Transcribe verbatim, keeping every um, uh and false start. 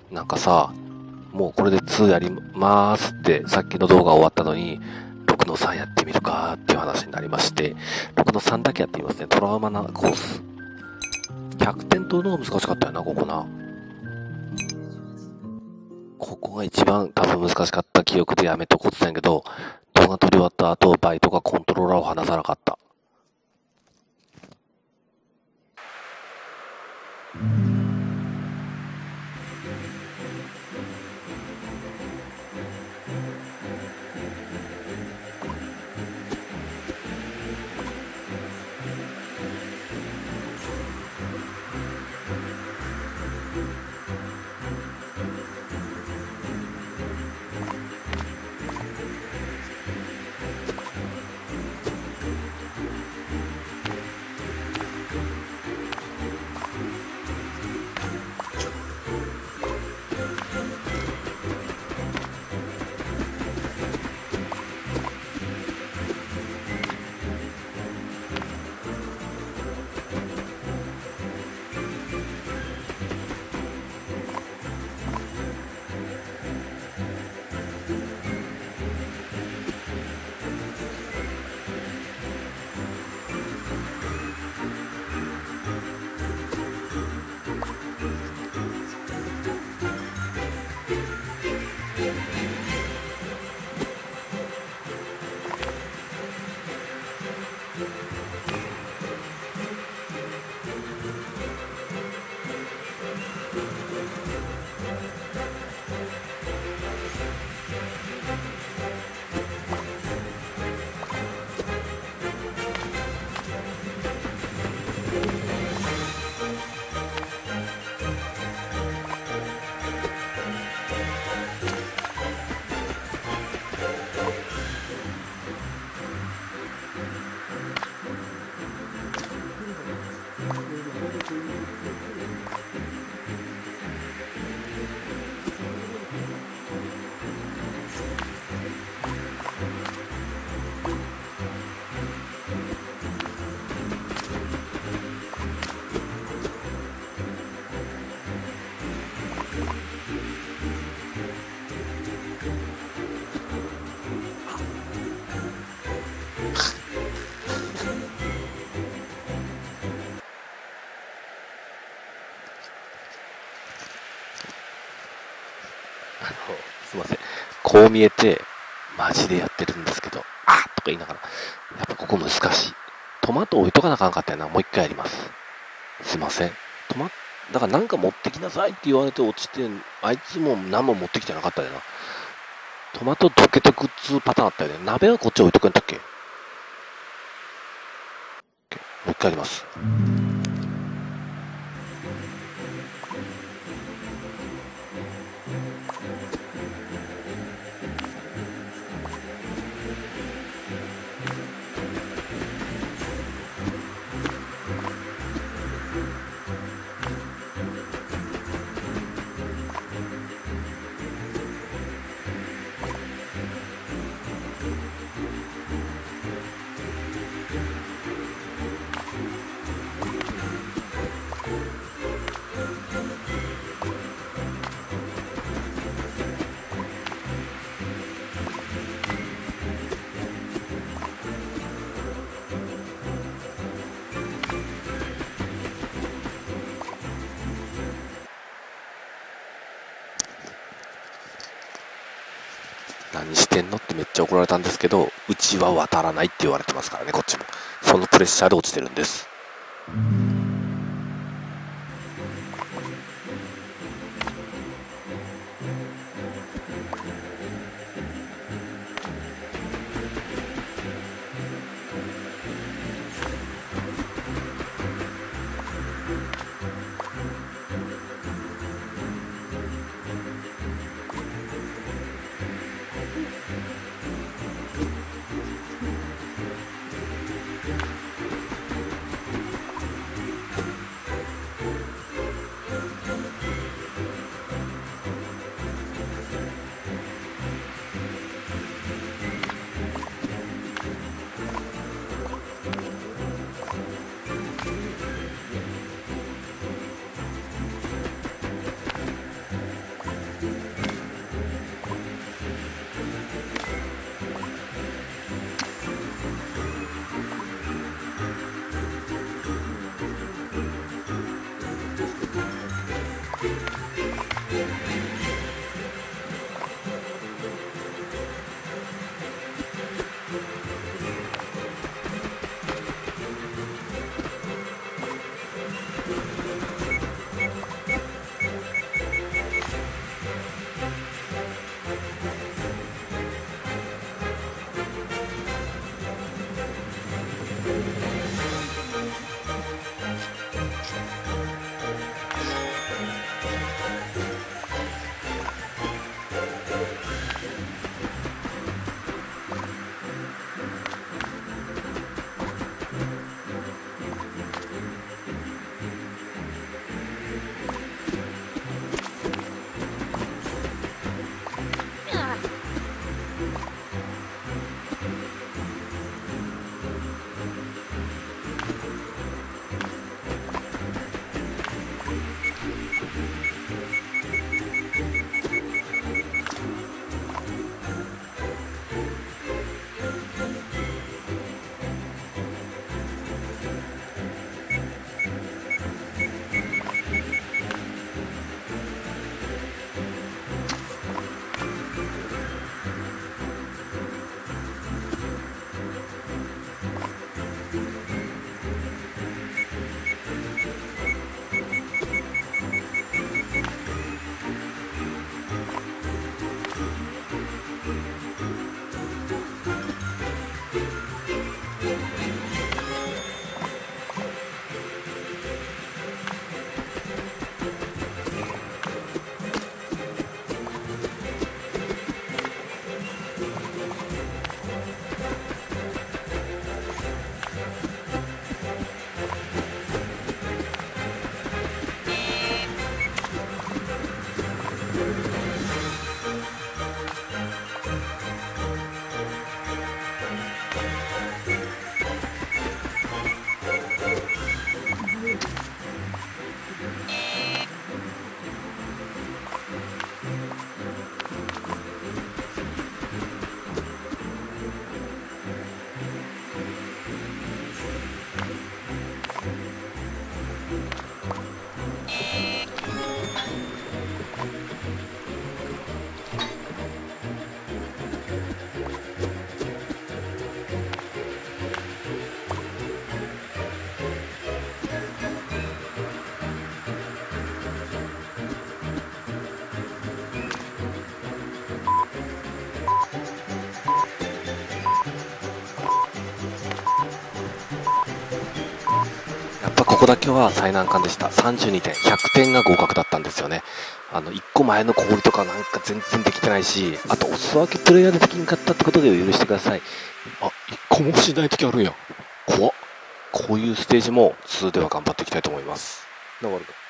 なんかさ、もうこれでにやりまーすってさっきの動画終わったのに、ろくのさんやってみるかっていう話になりまして、ろくのさんだけやってみますね。トラウマなコース。ひゃくてん取るのが難しかったよな、ここな。ここが一番多分難しかった記憶でやめとこうって言ったんやけど、動画撮り終わった後、バイトがコントローラーを離さなかった。あの、すいません。こう見えて、マジでやってるんですけど、あーとか言いながら、やっぱここ難しい。トマト置いとかなあかんかったよな。もう一回やります。すいません。トマ、だからなんか持ってきなさいって言われて落ちて、あいつも何も持ってきてなかったよな。トマト溶けてくっつうパターンあったよね。鍋はこっち置いとくんだっけ？もう一回やります。何してんのってめっちゃ怒られたんですけど、うちは渡らないって言われてますからね、こっちも。そのプレッシャーで落ちてるんです。 やっぱここだけは最難関でした。さんじゅうにてん、ひゃくてんが合格だったんですよね。あのいっこまえの氷とかなんか全然できてないし、あとお裾分けプレイヤーでできんかったってことで許してください。あ、いっこもしないときあるんや。怖っ。こういうステージもにでは頑張っていきたいと思います。なるほど。